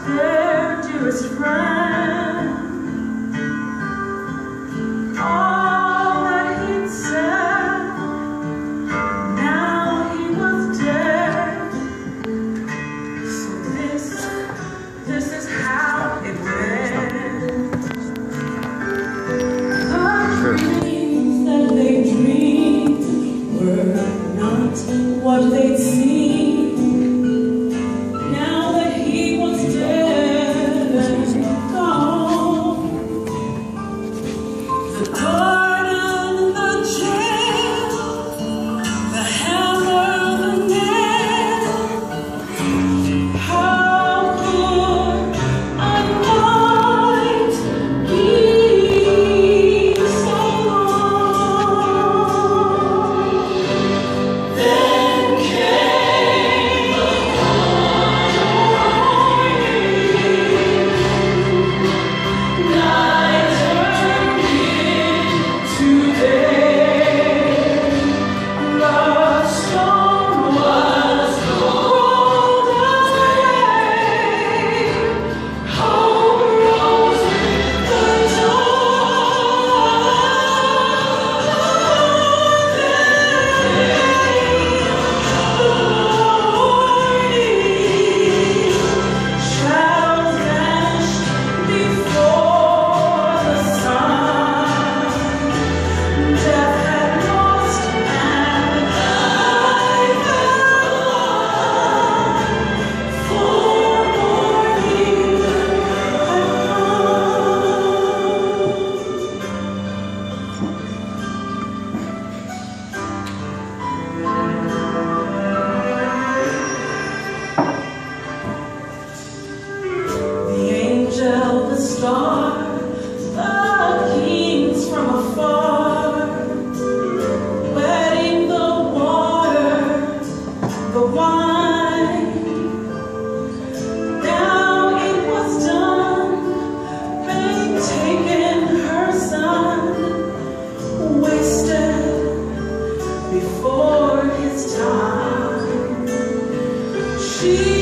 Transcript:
their dearest friend. All that he'd said, now he was dead. So this is how it went. The dreams that they dreamed were not what they'd seen. Now that he was dead and gone, the garden, the jail, the hammer, the nail, how could I might be so wrong? Then came the morning, night turned into day, the stone was rolled away, hope rose with the dawn. Shadows vanished before the sun. Death had lost and life had won. For morning had the angel, the star, the kings from afar, wetting the water, the wine. Now it was done, they'd taken her son, wasted before his time. She